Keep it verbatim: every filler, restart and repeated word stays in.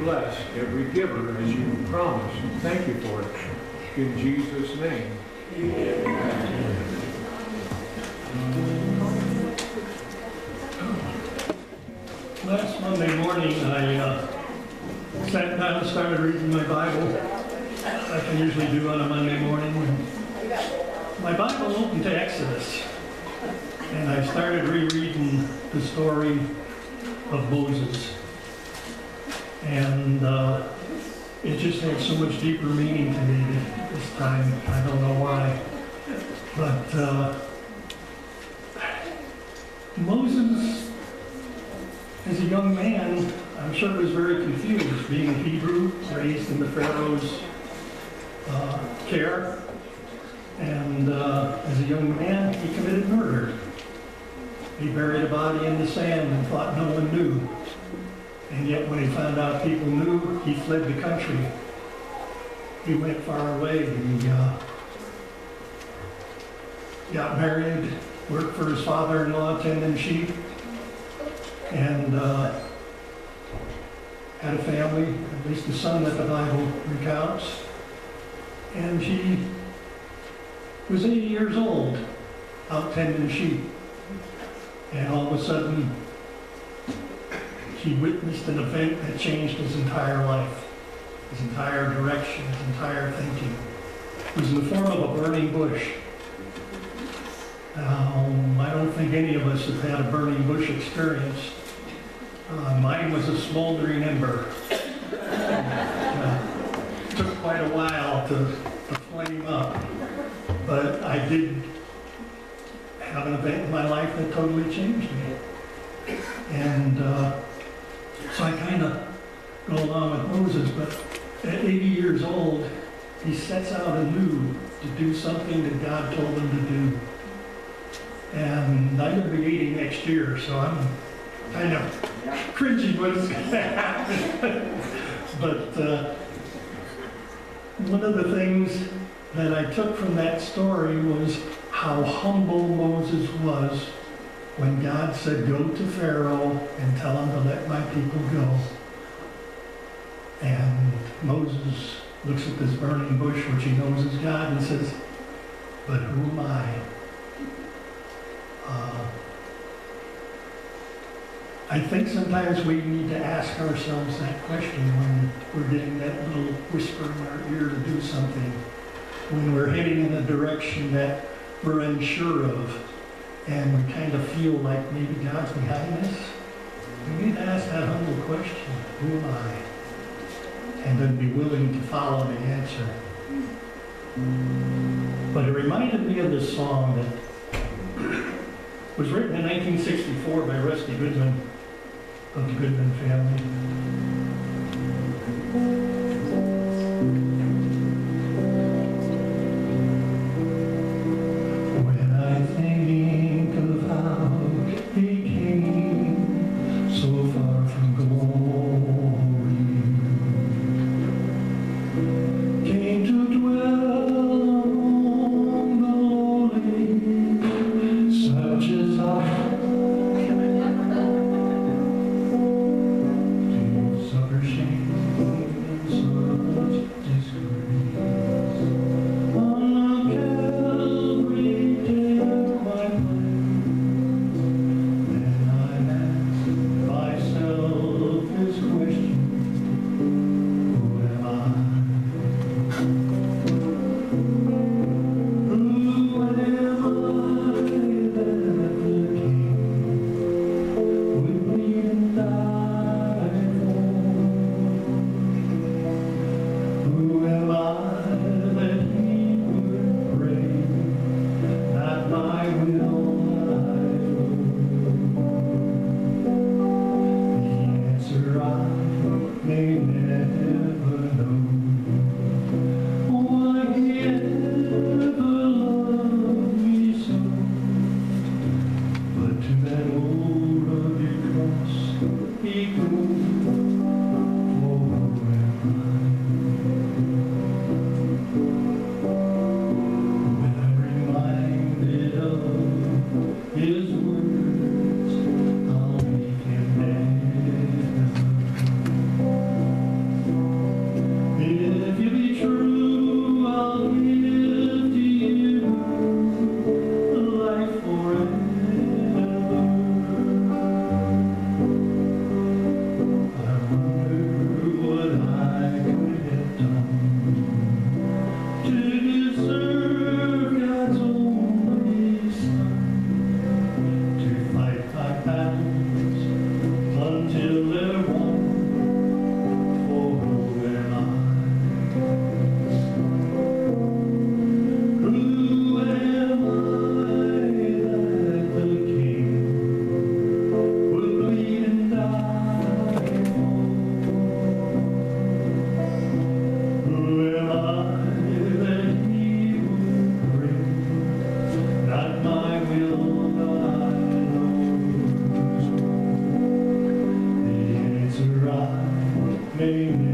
bless every giver as you promised. Thank you for it. In Jesus' name. Amen. Last Monday morning, I uh, sat down and started reading my Bible, like I usually do on a Monday morning. My Bible opened to Exodus, and I started rereading the story of Moses. And uh, it just had so much deeper meaning to me this time. I don't know why. But uh, Moses, as a young man, I'm sure was very confused, being a Hebrew, raised in the Pharaoh's uh, care. And uh, as a young man, he committed murder. He buried a body in the sand and thought no one knew. And yet when he found out people knew, he fled the country. He went far away. He uh, got married, worked for his father-in-law tending sheep, and uh, had a family, at least a son that the Bible recounts. And he was eighty years old, out tending sheep. And all of a sudden, he witnessed an event that changed his entire life, his entire direction, his entire thinking. It was in the form of a burning bush. Um, I don't think any of us have had a burning bush experience. Uh, mine was a smoldering ember. Uh, it took quite a while to, to flame up, but I did have an event in my life that totally changed me. And uh, so I kind of go along with Moses, but at eighty years old, he sets out anew to do something that God told him to do. And I'm going to be eighty next year, so I'm kind of cringing what's going to happen. But uh, one of the things that I took from that story was how humble Moses was when God said, "Go to Pharaoh and tell him to let my people go." And Moses looks at this burning bush, which he knows is God, and says, "But who am I?" Uh, I think sometimes we need to ask ourselves that question when we're getting that little whisper in our ear to do something, when we're heading in a direction that we're unsure of, and we kind of feel like maybe God's behind us. We need to ask that humble question, who am I? And then be willing to follow the answer. But it reminded me of this song that was written in nineteen sixty-four by Rusty Goodman of the Goodman family. Such as I name